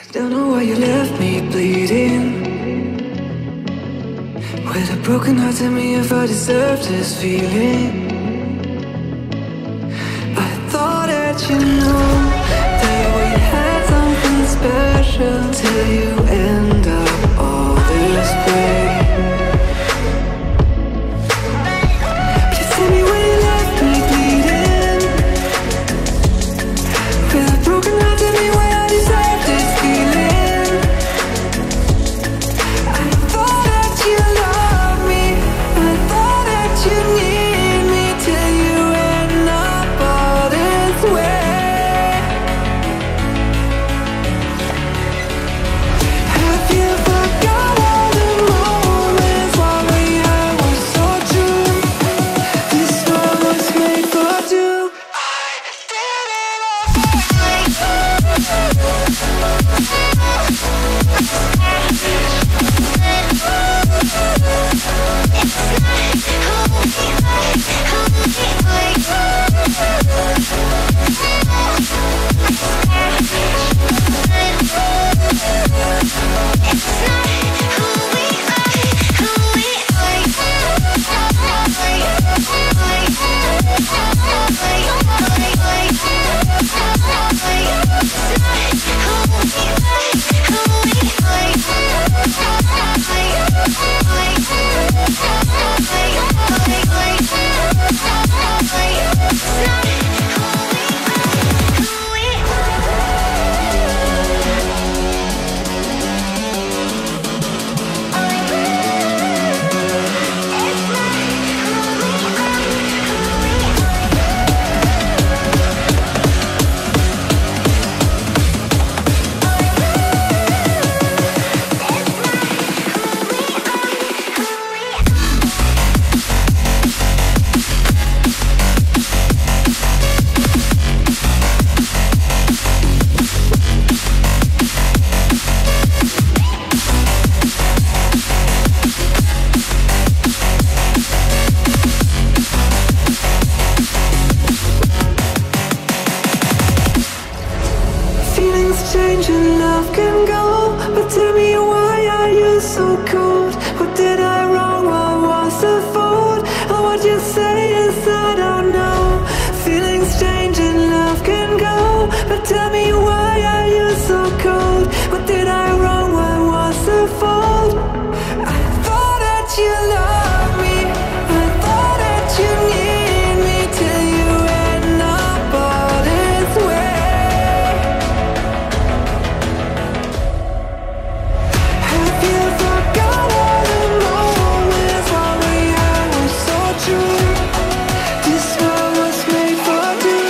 Don't know why you left me bleeding, with a broken heart. Tell me if I deserve this feeling. I thought that you know that we had something special, till you end up all this way. Please tell me why you left me bleeding, with a broken heart. Tell me why I deserve this feeling. I thought that you loved me, I thought that you need me, till you end up all this way. Have you forgot all the moments while we had was so true? This world was made for two. I did it change and love can go, but tell me why are you so cold? What did I wrong? What was the fault? Or what you say is I don't know. Feelings change and love can go, but tell me why are you so cold? What did I wrong? What was the fault? I thought that you loved me, I thought that you need me, till you end up all this way. Have you forgot all the moments while we had was so true? This world was made for two.